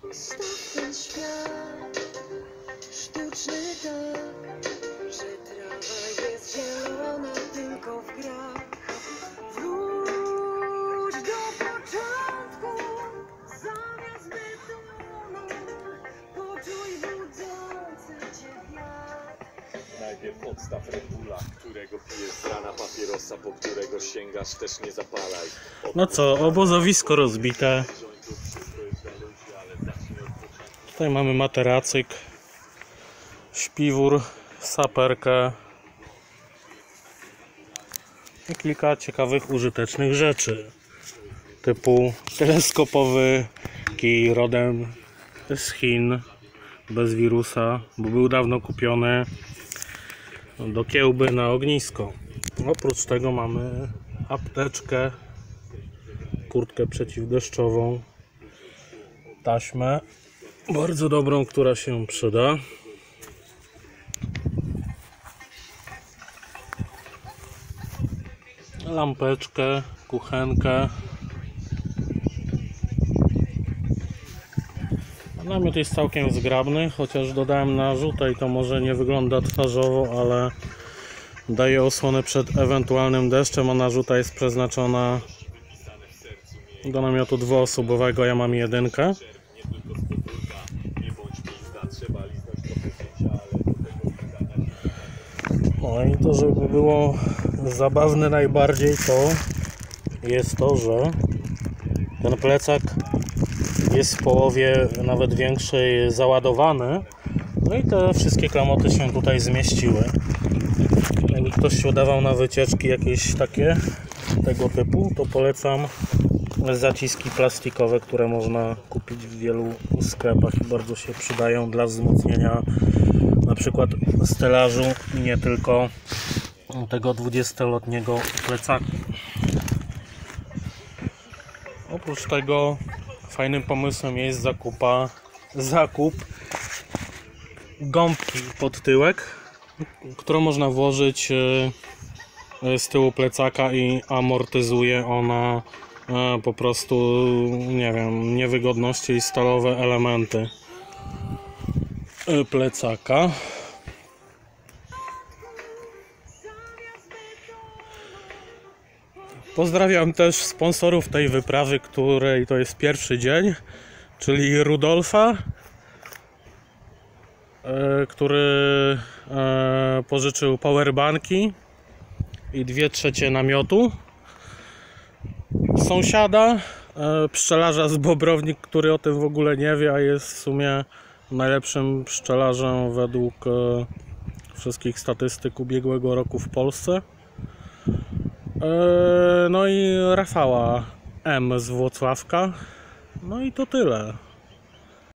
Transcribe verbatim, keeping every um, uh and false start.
Staw ten świat sztuczny tak, że trawa jest zielona tylko w grach. Wróć do początku, zamiast betonu, poczuj budzący cię wiatr. Najpierw odstaw Red Bulla, którego pijesz z rana, papierosa, po którego sięgasz, też nie zapalaj. No co, obozowisko rozbite. Tutaj mamy materacyk, śpiwór, saperkę i kilka ciekawych, użytecznych rzeczy typu teleskopowy kij rodem z Chin, bez wirusa, bo był dawno kupiony do kiełby na ognisko. Oprócz tego mamy apteczkę, kurtkę przeciwdeszczową, taśmę bardzo dobrą, która się przyda. Lampeczkę, kuchenkę. Namiot jest całkiem zgrabny, chociaż dodałem narzuta i to może nie wygląda twarzowo, ale daje osłonę przed ewentualnym deszczem, a narzuta jest przeznaczona do namiotu dwuosobowego. Ja mam jedynkę. No i to, żeby było zabawne najbardziej, to jest to, że ten plecak jest w połowie nawet większej załadowany. No i te wszystkie klamoty się tutaj zmieściły. Jakby ktoś się udawał na wycieczki jakieś takie tego typu, to polecam zaciski plastikowe, które można kupić w wielu sklepach i bardzo się przydają dla wzmocnienia na przykład stelażu i nie tylko tego dwudziestoletniego plecaka. Oprócz tego fajnym pomysłem jest zakupa, zakup gąbki pod tyłek, którą można włożyć z tyłu plecaka i amortyzuje ona po prostu, nie wiem, niewygodności i stalowe elementy plecaka. Pozdrawiam też sponsorów tej wyprawy, której to jest pierwszy dzień, czyli Rudolfa, który pożyczył powerbanki i dwie trzecie namiotu. Sąsiada, pszczelarza z Bobrownik, który o tym w ogóle nie wie, a jest w sumie najlepszym pszczelarzem według wszystkich statystyk ubiegłego roku w Polsce. No i Rafała M z Włocławka. No i to tyle.